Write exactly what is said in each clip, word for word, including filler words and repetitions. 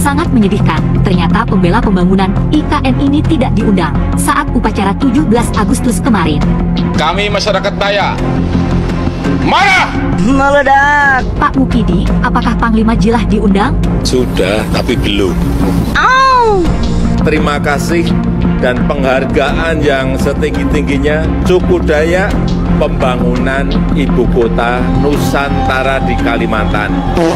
Sangat menyedihkan, ternyata pembela pembangunan I K N ini tidak diundang saat upacara tujuh belas Agustus kemarin. Kami masyarakat Dayak marah! Meledak! Pak Mukidi, apakah Panglima Jilah diundang? Sudah, tapi belum. Au! Terima kasih dan penghargaan yang setinggi-tingginya suku Dayak pembangunan ibu kota Nusantara di Kalimantan.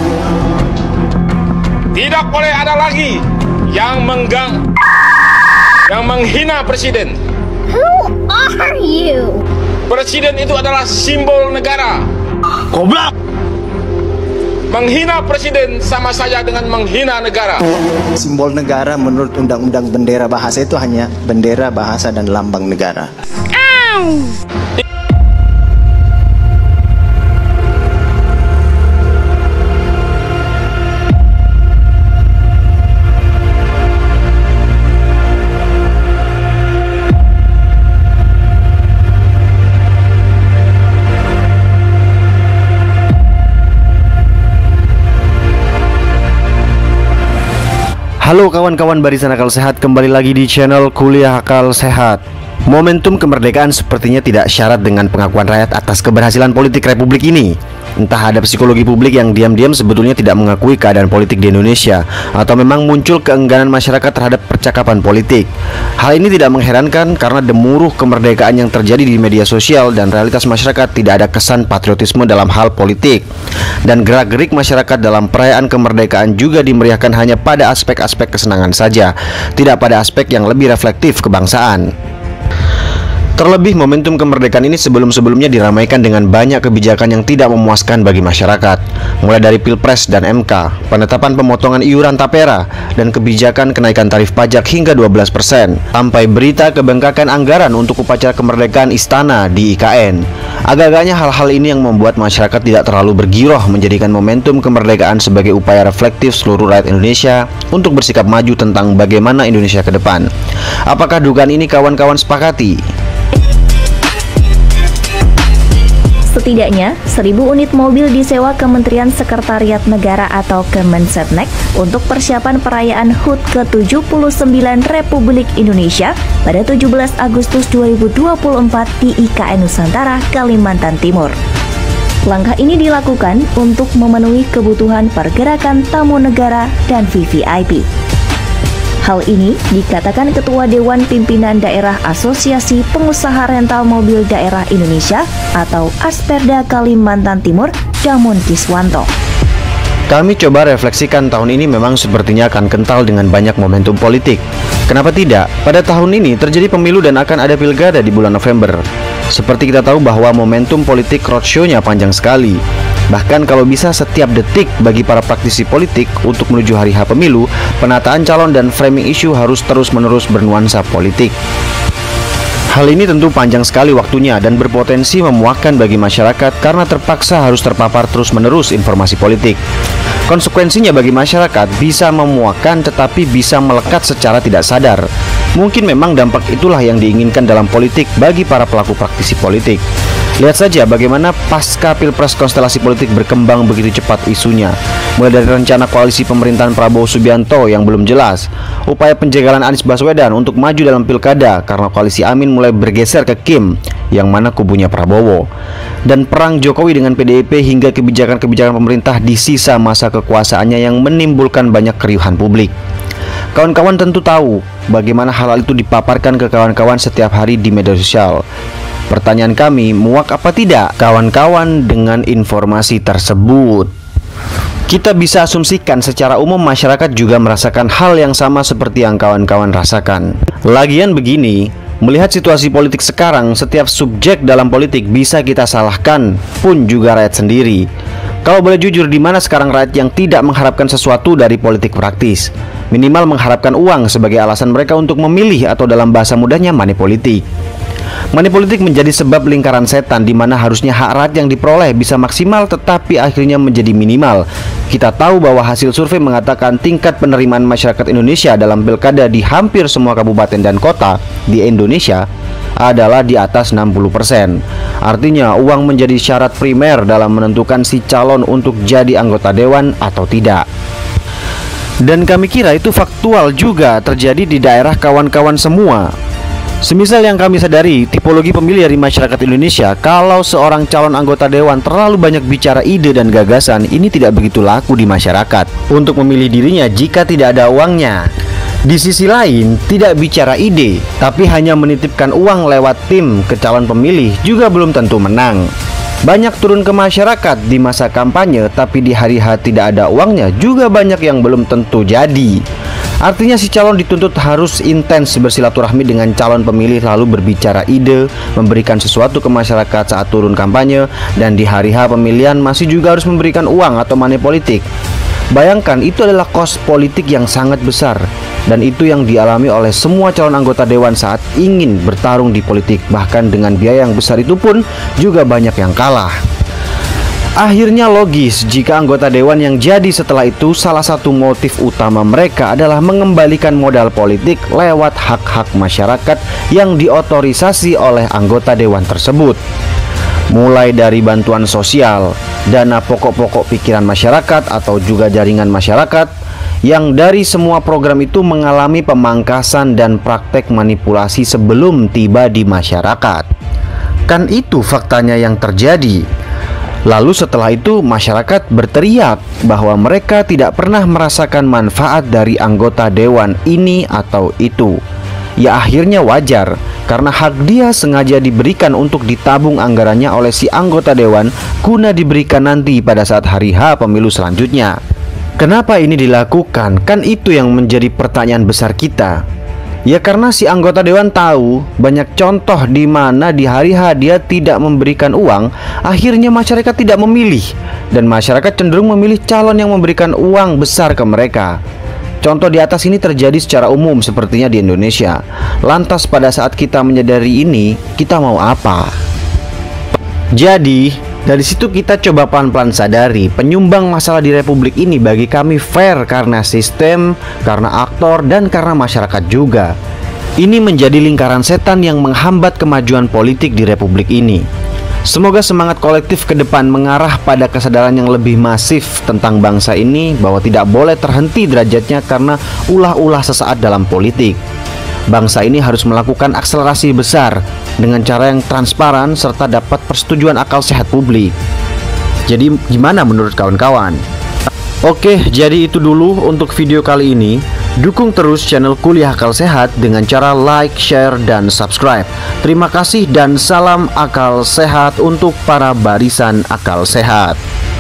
Tidak boleh ada lagi yang menggang, yang menghina presiden. Who are you? Presiden itu adalah simbol negara. Goblok! Menghina presiden sama saja dengan menghina negara. Simbol negara menurut Undang-Undang Bendera Bahasa itu hanya bendera, bahasa, dan lambang negara. Au! Halo kawan-kawan Barisan Akal Sehat, kembali lagi di channel Kuliah Akal Sehat. Momentum kemerdekaan sepertinya tidak syarat dengan pengakuan rakyat atas keberhasilan politik Republik ini. Entah ada psikologi publik yang diam-diam sebetulnya tidak mengakui keadaan politik di Indonesia, atau memang muncul keengganan masyarakat terhadap percakapan politik. Hal ini tidak mengherankan karena gemuruh kemerdekaan yang terjadi di media sosial dan realitas masyarakat tidak ada kesan patriotisme dalam hal politik. Dan gerak-gerik masyarakat dalam perayaan kemerdekaan juga dimeriahkan hanya pada aspek-aspek kesenangan saja, tidak pada aspek yang lebih reflektif kebangsaan. Terlebih momentum kemerdekaan ini sebelum-sebelumnya diramaikan dengan banyak kebijakan yang tidak memuaskan bagi masyarakat, mulai dari Pilpres dan M K, penetapan pemotongan iuran tapera, dan kebijakan kenaikan tarif pajak hingga dua belas persen, sampai berita kebengkakan anggaran untuk upacara kemerdekaan istana di I K N. Agak-agaknya hal-hal ini yang membuat masyarakat tidak terlalu bergiroh menjadikan momentum kemerdekaan sebagai upaya reflektif seluruh rakyat Indonesia untuk bersikap maju tentang bagaimana Indonesia ke depan. Apakah dugaan ini kawan-kawan sepakati? Setidaknya seribu unit mobil disewa Kementerian Sekretariat Negara atau Kemensetnek untuk persiapan perayaan H U T ke tujuh puluh sembilan Republik Indonesia pada tujuh belas Agustus dua ribu dua puluh empat di I K N Nusantara, Kalimantan Timur. Langkah ini dilakukan untuk memenuhi kebutuhan pergerakan tamu negara dan V V I P. Hal ini dikatakan Ketua Dewan Pimpinan Daerah Asosiasi Pengusaha Rental Mobil Daerah Indonesia atau Asperda Kalimantan Timur, Damon Kiswanto. Kami coba refleksikan tahun ini memang sepertinya akan kental dengan banyak momentum politik. Kenapa tidak? Pada tahun ini terjadi pemilu dan akan ada pilkada di bulan November. Seperti kita tahu bahwa momentum politik roadshow-nya panjang sekali. Bahkan kalau bisa setiap detik bagi para praktisi politik untuk menuju hari H pemilu, penataan calon dan framing isu harus terus-menerus bernuansa politik. Hal ini tentu panjang sekali waktunya dan berpotensi memuakkan bagi masyarakat karena terpaksa harus terpapar terus-menerus informasi politik. Konsekuensinya bagi masyarakat bisa memuakkan tetapi bisa melekat secara tidak sadar. Mungkin memang dampak itulah yang diinginkan dalam politik bagi para pelaku praktisi politik. Lihat saja bagaimana pasca Pilpres konstelasi politik berkembang begitu cepat isunya. Mulai dari rencana koalisi pemerintahan Prabowo Subianto yang belum jelas, upaya penjagalan Anies Baswedan untuk maju dalam pilkada karena koalisi Amin mulai bergeser ke Kim, yang mana kubunya Prabowo, dan perang Jokowi dengan P D I P hingga kebijakan-kebijakan pemerintah di sisa masa kekuasaannya yang menimbulkan banyak keriuhan publik. Kawan-kawan tentu tahu bagaimana hal itu dipaparkan ke kawan-kawan setiap hari di media sosial. Pertanyaan kami, muak apa tidak kawan-kawan dengan informasi tersebut? Kita bisa asumsikan secara umum masyarakat juga merasakan hal yang sama seperti yang kawan-kawan rasakan. Lagian begini, melihat situasi politik sekarang, setiap subjek dalam politik bisa kita salahkan, pun juga rakyat sendiri. Kalau boleh jujur, di mana sekarang rakyat yang tidak mengharapkan sesuatu dari politik praktis? Minimal mengharapkan uang sebagai alasan mereka untuk memilih atau dalam bahasa mudahnya money politik. Money politik menjadi sebab lingkaran setan di mana harusnya hak rakyat yang diperoleh bisa maksimal tetapi akhirnya menjadi minimal. Kita tahu bahwa hasil survei mengatakan tingkat penerimaan masyarakat Indonesia dalam pilkada di hampir semua kabupaten dan kota di Indonesia adalah di atas enam puluh persen. Artinya uang menjadi syarat primer dalam menentukan si calon untuk jadi anggota dewan atau tidak. Dan kami kira itu faktual juga terjadi di daerah kawan-kawan semua. Semisal yang kami sadari, tipologi pemilih dari masyarakat Indonesia, kalau seorang calon anggota dewan terlalu banyak bicara ide dan gagasan, ini tidak begitu laku di masyarakat untuk memilih dirinya jika tidak ada uangnya. Di sisi lain, tidak bicara ide, tapi hanya menitipkan uang lewat tim ke calon pemilih juga belum tentu menang. Banyak turun ke masyarakat di masa kampanye, tapi di hari H tidak ada uangnya juga banyak yang belum tentu jadi. Artinya si calon dituntut harus intens bersilaturahmi dengan calon pemilih, lalu berbicara ide, memberikan sesuatu ke masyarakat saat turun kampanye, dan di hari H pemilihan masih juga harus memberikan uang atau money politik. Bayangkan, itu adalah kos politik yang sangat besar, dan itu yang dialami oleh semua calon anggota dewan saat ingin bertarung di politik. Bahkan dengan biaya yang besar itu pun juga banyak yang kalah. Akhirnya logis jika anggota dewan yang jadi setelah itu salah satu motif utama mereka adalah mengembalikan modal politik lewat hak-hak masyarakat yang diotorisasi oleh anggota dewan tersebut. Mulai dari bantuan sosial, dana pokok-pokok pikiran masyarakat atau juga jaringan masyarakat, yang dari semua program itu mengalami pemangkasan dan praktek manipulasi sebelum tiba di masyarakat. Kan itu faktanya yang terjadi. Lalu setelah itu masyarakat berteriak bahwa mereka tidak pernah merasakan manfaat dari anggota dewan ini atau itu. Ya akhirnya wajar, karena hak dia sengaja diberikan untuk ditabung anggarannya oleh si anggota dewan guna diberikan nanti pada saat hari H pemilu selanjutnya. Kenapa ini dilakukan? Kan itu yang menjadi pertanyaan besar kita. Ya karena si anggota dewan tahu banyak contoh di mana di hari H dia tidak memberikan uang, akhirnya masyarakat tidak memilih, dan masyarakat cenderung memilih calon yang memberikan uang besar ke mereka. Contoh di atas ini terjadi secara umum sepertinya di Indonesia. Lantas pada saat kita menyadari ini, kita mau apa? Jadi dari situ kita coba pelan-pelan sadari penyumbang masalah di republik ini bagi kami fair karena sistem, karena aktor, dan karena masyarakat juga. Ini menjadi lingkaran setan yang menghambat kemajuan politik di republik ini. Semoga semangat kolektif ke depan mengarah pada kesadaran yang lebih masif tentang bangsa ini, bahwa tidak boleh terhenti derajatnya karena ulah-ulah sesaat dalam politik. Bangsa ini harus melakukan akselerasi besar dengan cara yang transparan serta dapat persetujuan akal sehat publik. Jadi gimana menurut kawan-kawan? Oke, jadi itu dulu untuk video kali ini. Dukung terus channel Kuliah Akal Sehat dengan cara like, share, dan subscribe. Terima kasih dan salam akal sehat untuk para barisan akal sehat.